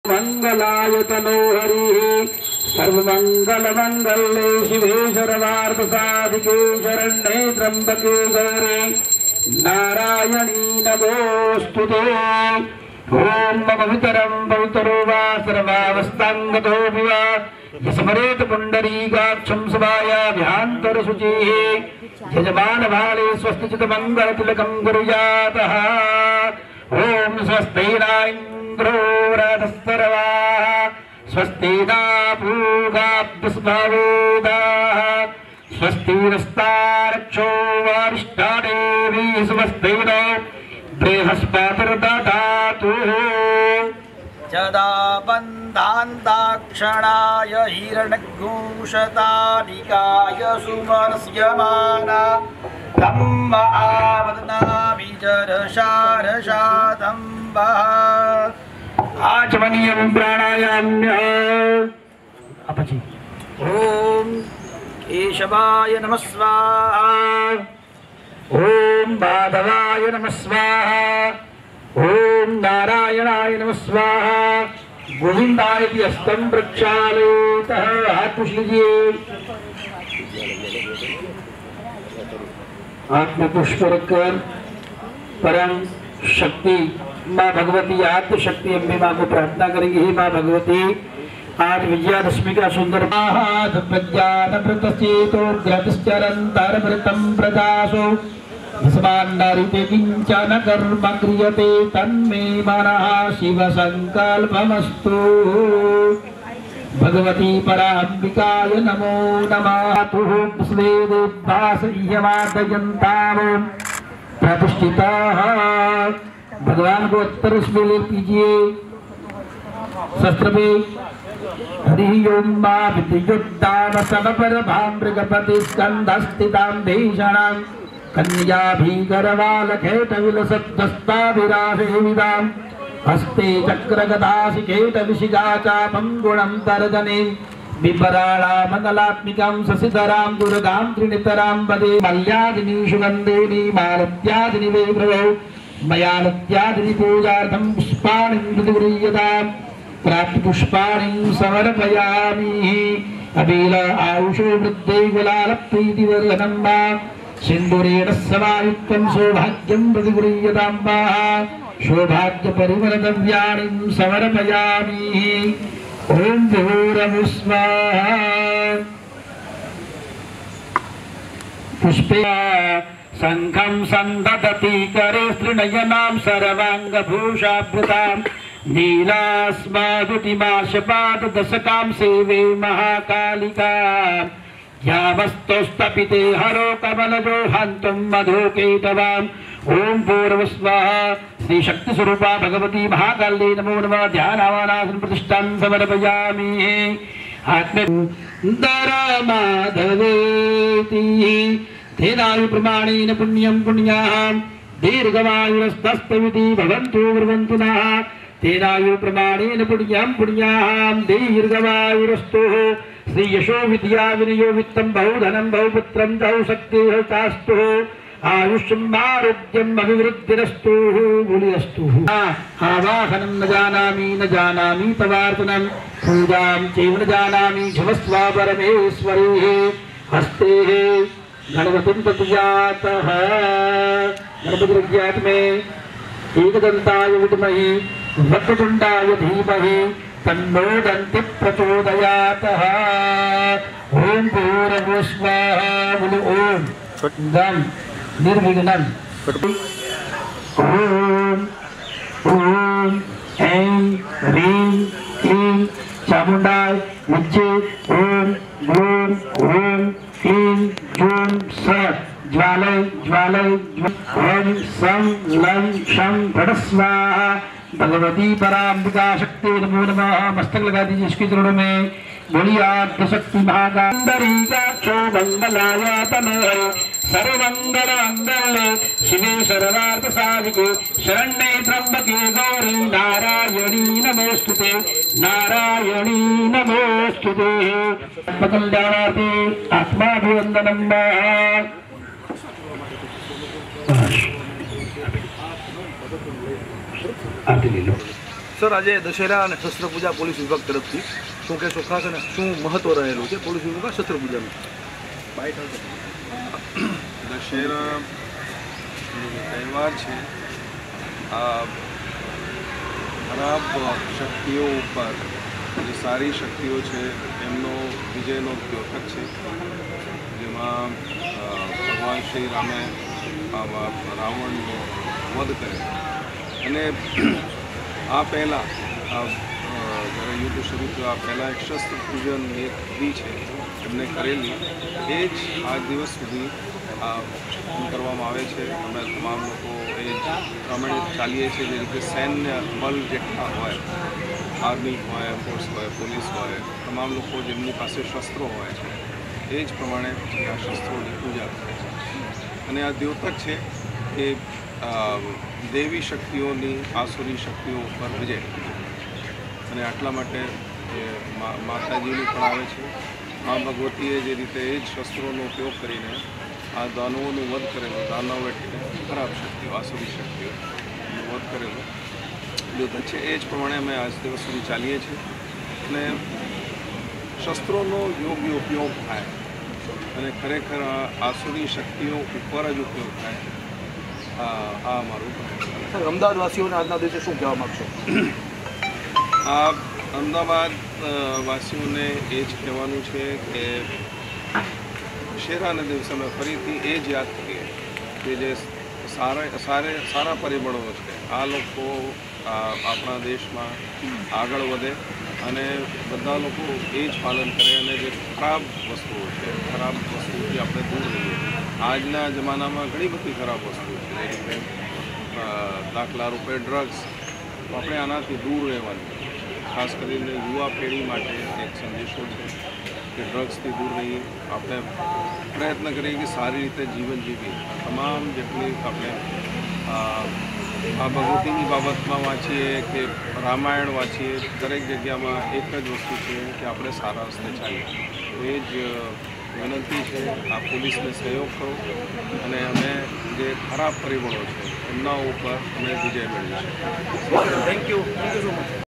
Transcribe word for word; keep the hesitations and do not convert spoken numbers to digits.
मंगलाय तनोहरि सर्वमंगलमंगले शिवे सर्वार्थसाधिके शरण्ये त्र्यंबके गौरी नारायणी नमोस्तुते। ओम पवित्रं पवित्रो वा सर्वावस्थांगतो विवा स्मरेत पुंडरीकाक्षं सभायाभ्यान्तरशुचिः यजमान भाले स्वस्तिचित मंगलतिलकं कुर्यातः। ओम स्वस्ति इन्द्रो रथस्तरवाः स्वस्ति न पूगाभ्यस्मवेदाः स्वस्ति नस्तारक्षो वारिष्ठादेवी स्वस्ति नो बृहस्पतिर्दधातु। यदा बन्धान्ताक्षणाय हिरण्यघोषतानिकाय सुमनस्यमाना तम् आवदनाभिजरशारशातम्बः आचमनीयं प्राणायाम्य अपचि। ओम केशवाय नमः स्वाहा। ओम माधवाय नमः स्वाहा। ओम नारायणाय नमः स्वाहा। गोविंदाय हस्तं प्रक्षालयतः हाथ पुछ लीजिए। आत्म पुष्प रखकर परम शक्ति माँ भगवती आद्य शक्ति अम्बे माँ को प्रार्थना करेंगे। हे माँ भगवती, आज विजयादशमी का सुंदर प्रज्ञानमृतचेतो ग्रतश्चरन्तरमृतं प्रजासो भस्मान्नारिते किञ्चन कर्म क्रियते तन्मे मनः शिव संकल्पमस्तु। भगवती पराम्बिकाय नमो नमः। प्रतिष्ठिताः भगवान को उत्तर उसमें ले कीजिए। शस्त्र में हरि ओम मा विद्युद्दाम समपर भामृगपति स्कंधस्थितां भीषणां कन्या भीकरवालखेट विलसद्दस्ताभिराशेविदां हस्ते चक्रगदाशिखेट विशिखा चापं गुणं तर्जने बिभराळा मंगलात्मिकां शशिधरां दुर्गां त्रिनेतरां वदे मल्यादिनी सुगन्धिनी मालत्यादिनी वैभवौ मयालत्यादिनी पूजार्थं पुष्पाणिं विगृह्यतां प्राप्त पुष्पाणिं समर्पयामि। अबील आयुषो वृद्धे गुलाल प्रीति वर्धनं वा सिन्दूरेण समायुक्तं सौभाग्यं प्रतिगृह्यतां वा सौभाग्य परिमल द्रव्याणिं समर्पयामि। ओम भूर्भुवः स्वाहा। पुष्पे शंखं संदधति करे स्त्रीनयनां सर्वांगभूषाभृतां नीलास्मादुतिमाशपाददशकां सेवे महाकालिकां यावस्तोस्तपिते हरो कमलजो हन्तुं मधुकेतवाम्। ओम भूर्भुवः स्वाहा। श्री शक्ति स्वरूपा भगवती महाकाली नमो नमः। ध्यानावानासन प्रतिष्ठां समर्पयामि। आत्मे माधवेति तेनायु प्रमाणेन पुण्यं पुण्याः दीर्घमायुरस्तस्तविति भवन्तु ब्रुवन्तु नः। तेनायु प्रमाणेन पुण्यं पुण्याः दीर्घमायुरस्तु। श्री यशो विद्या विनयो वित्तं बहुधनं बहुपुत्रं बहुशक्तिः चास्तु। आयुष्यम् आरोग्यम् अभिवृद्धिरस्तु बुलिरस्तु। आवाहनं न जानामि न जानामि तवार्चनं पूजां चैव न जानामि क्षमस्व परमेश्वरी। हस्ते गणपतिं प्रतिजातः गणपति विज्ञात में एकदन्ताय विद्महे वक्रतुण्डाय धीमहि तन्नो दन्ति प्रचोदयातः। ओम भूर्भुवः स्वाहा। बोलो ओम दम निर्विघ्नं। ओम ओम ऐं ह्रीं क्लीं चामुण्डाय विद्ये ओम ओम ओम क्लीं जूं सः ज्वालय ज्वालय ओम सं लं शं फट् स्वाहा। भगवती पराम्बिका शक्ति नमो नमः। मस्तक लगा दीजिए इसके चरणों में। बोलिए शक्ति महाकांडरीकाक्षो मंगलाय तनोहरि सर्वमंगलमंगले शिवे सर्वार्थसाधिके शरण्ये त्र्यंबके गौरी नारायणी नमोस्तुते नारायणी नमोस्तुते। आत्मकल्याणार्थे आत्माभिवन्दनं वा। आरती ले लो। સર, આજે દશેરા અને શસ્ત્ર પૂજા પોલીસ વિભાગ તરફથી શું કહેશો ખાસ અને શું મહત્વ રહેલું છે પોલીસ વિભાગ શસ્ત્ર પૂજાનું? દશેરા તહેવાર છે આ ખરાબ શક્તિઓ ઉપર જે સારી શક્તિઓ છે એમનો વિજયનો દ્યોતક છે, જેમાં ભગવાન શ્રી રામે રાવણનો વધ કર્યો અને આ પહેલાં જ્યારે યુદ્ધ શરૂ થયું આ પહેલાં એક શસ્ત્ર પૂજન એક વિધિ છે એમને કરેલી, એ જ આ દિવસ સુધી કરવામાં આવે છે. અમે તમામ લોકો એ જ પ્રમાણે ચાલીએ છીએ, જે રીતે સૈન્ય બલ જેટલા હોય, આર્મી હોય, ફોર્સ હોય, પોલીસ હોય, તમામ લોકો જેમની પાસે શસ્ત્રો હોય છે એ જ પ્રમાણે આ શસ્ત્રોની પૂજા કરે છે. અને આ દ્યોતક છે કે દેવી શક્તિઓની આસુરી શક્તિઓ ઉપર વિજય, અને આટલા માટે માતાજીનું પણ આવે છે. મા ભગવતીએ જે રીતે એ જ શસ્ત્રોનો ઉપયોગ કરીને આ દાનવોનું વધ કરેલો, દાનવ એટલે ખરાબ શક્તિઓ, આસુરી શક્તિઓ વધ કરેલો દ્યોતક છે, એ જ પ્રમાણે અમે આજ દિવસ સુધી ચાલીએ છીએ. અને શસ્ત્રોનો યોગ્ય ઉપયોગ થાય અને ખરેખર આ આસુરી શક્તિઓ ઉપર જ ઉપયોગ થાય, આ અમારું. સર, અમદાવાદવાસીઓને આજના દિવસે શું કહેવા માગશો? આ અમદાવાદ વાસીઓને એ જ કહેવાનું છે કે દશેરાના દિવસે અમે ફરીથી એ જ યાદ કરીએ કે જે સારા સારે સારા પરિબળો છે આ લોકો આપણા દેશમાં આગળ વધે અને બધા લોકો એ જ પાલન કરે, અને જે ખરાબ વસ્તુઓ છે ખરાબ વસ્તુઓથી આપણે દૂર રહીએ. આજના જમાનામાં ઘણી બધી ખરાબ વસ્તુઓ છે, જે રીતે દાખલા રૂપે ડ્રગ્સ, આપણે આનાથી દૂર રહેવાનું. ખાસ કરીને યુવા પેઢી માટે એક સંદેશો છે કે ડ્રગ્સથી દૂર રહીએ, આપણે પ્રયત્ન કરીએ કે સારી રીતે જીવન જીવીએ. તમામ જેટલી આપણે આ ભગવતીની બાબતમાં વાંચીએ કે રામાયણ વાંચીએ, દરેક જગ્યામાં એક જ વસ્તુ છે કે આપણે સારા રસ્તે ચાલીએ. એ જ વિનંતી છે. આ પોલીસને સહયોગ કરો અને અમે જે ખરાબ પરિબળો છે એમના ઉપર અમે વિજય મેળવીશું. Thank you thank you so much.